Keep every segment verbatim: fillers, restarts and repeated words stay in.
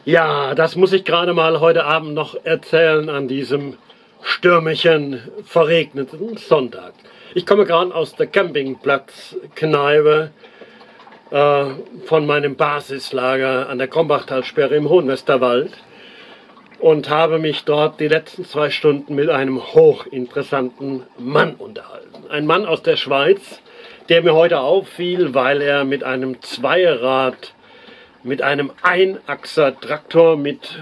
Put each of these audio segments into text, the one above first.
Ja, das muss ich gerade mal heute Abend noch erzählen an diesem stürmischen, verregneten Sonntag. Ich komme gerade aus der Campingplatzkneipe äh, von meinem Basislager an der Krombachtalsperre im Hohenwesterwald und habe mich dort die letzten zwei Stunden mit einem hochinteressanten Mann unterhalten. Ein Mann aus der Schweiz, der mir heute auffiel, weil er mit einem Zweirad, mit einem Einachser-Traktor, mit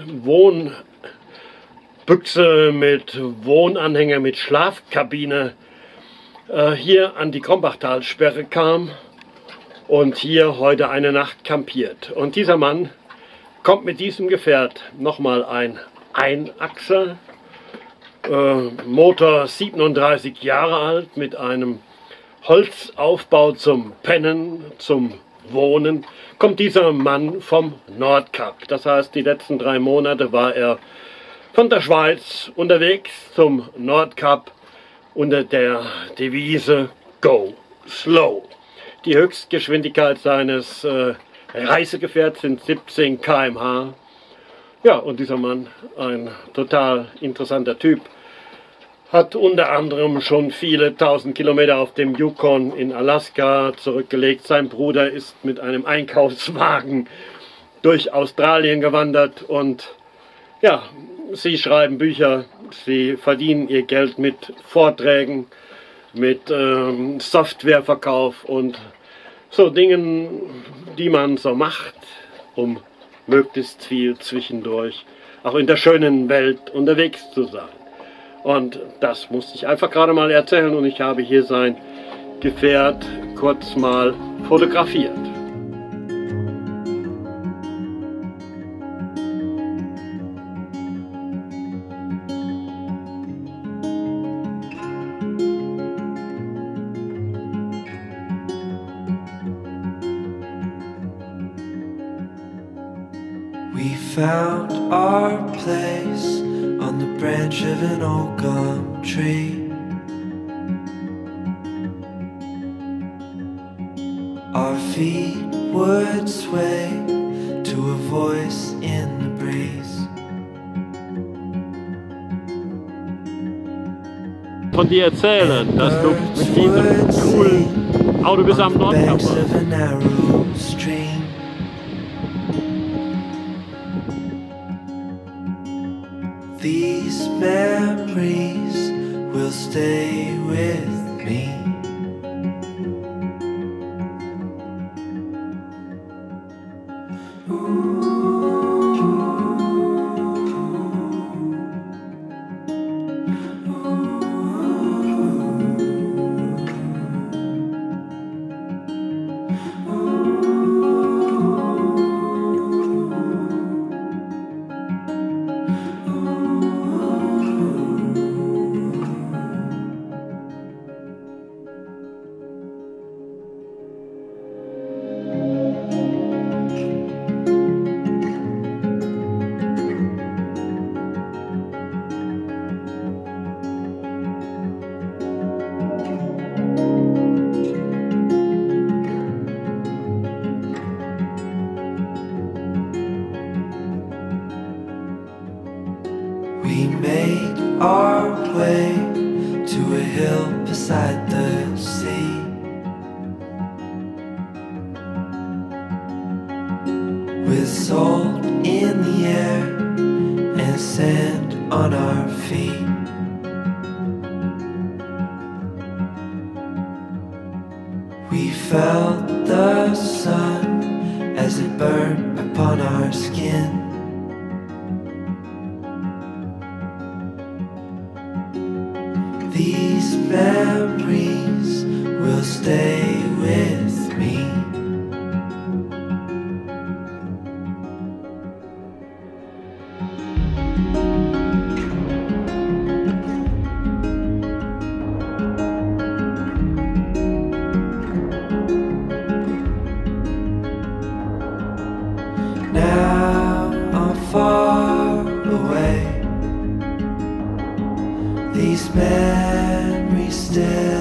Wohnbüchse, mit Wohnanhänger, mit Schlafkabine äh, hier an die Krombachtalsperre kam und hier heute eine Nacht kampiert. Und dieser Mann kommt mit diesem Gefährt, nochmal ein Einachser, äh, Motor siebenunddreißig Jahre alt, mit einem Holzaufbau zum Pennen, zum Wohnen, kommt dieser Mann vom Nordkap. Das heißt, die letzten drei Monate war er von der Schweiz unterwegs zum Nordkap unter der Devise Go Slow. Die Höchstgeschwindigkeit seines äh, Reisegefährts sind siebzehn Kilometer pro Stunde. Ja, und dieser Mann, ein total interessanter Typ, hat unter anderem schon viele tausend Kilometer auf dem Yukon in Alaska zurückgelegt. Sein Bruder ist mit einem Einkaufswagen durch Australien gewandert und ja, sie schreiben Bücher, sie verdienen ihr Geld mit Vorträgen, mit ähm, Softwareverkauf und so Dingen, die man so macht, um möglichst viel zwischendurch auch in der schönen Welt unterwegs zu sein. Und das musste ich einfach gerade mal erzählen und ich habe hier sein Gefährt kurz mal fotografiert. We found our place on the branch of an old gum tree. Our feet would sway to a voice in the breeze. Von dir erzählen, dass du mit diesem coolen Auto bis am Nordkap warst. These memories will stay with me. We made our way to a hill beside the sea. With salt in the air and sand on our feet. We felt the sun as it burned upon our skin. These memories will stay with me. Now I'm far away. These memories still